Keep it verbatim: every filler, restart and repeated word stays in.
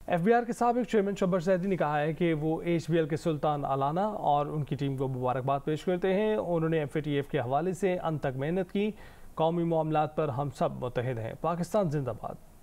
F B are के साबिक chairman Shabbar Zaidi ने कहा है कि वो एच बी एल के सुल्तान अलाना और उनकी टीम को मुबारकबाद पेश करते हैं। उन्होंने एफ ए टी एफ के हवाले से अंत तक मेहनत की। कौमी मामलात पर हम सब मुत्तहिद हैं। पाकिस्तान जिंदाबाद।